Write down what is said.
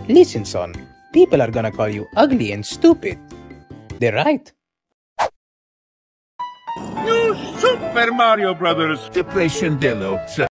Listen, son. People are gonna call you ugly and stupid. They're right. New Super Mario Brothers. Depression Deluxe.